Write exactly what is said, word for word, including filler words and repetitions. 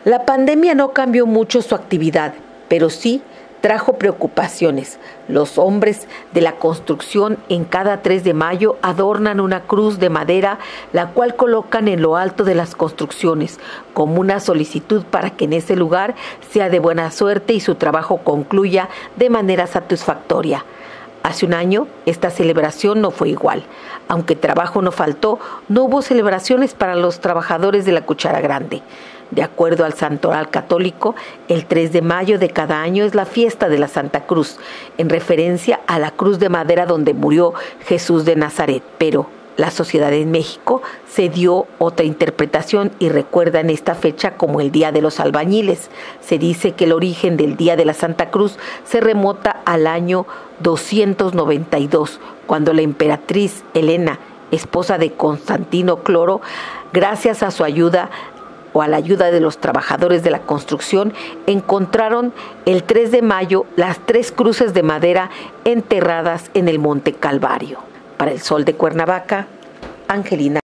La pandemia no cambió mucho su actividad, pero sí trajo preocupaciones. Los hombres de la construcción en cada tres de mayo adornan una cruz de madera, la cual colocan en lo alto de las construcciones, como una solicitud para que en ese lugar sea de buena suerte y su trabajo concluya de manera satisfactoria. Hace un año, esta celebración no fue igual. Aunque trabajo no faltó, no hubo celebraciones para los trabajadores de la Cuchara Grande. De acuerdo al Santoral Católico, el tres de mayo de cada año es la fiesta de la Santa Cruz, en referencia a la cruz de madera donde murió Jesús de Nazaret. Pero la sociedad en México se dio otra interpretación y recuerdan esta fecha como el Día de los Albañiles. Se dice que el origen del Día de la Santa Cruz se remonta al año doscientos noventa y dos, cuando la emperatriz Helena, esposa de Constantino Cloro, gracias a su ayuda o a la ayuda de los trabajadores de la construcción, encontraron el tres de mayo las tres cruces de madera enterradas en el Monte Calvario. Para El Sol de Cuernavaca, Angelina.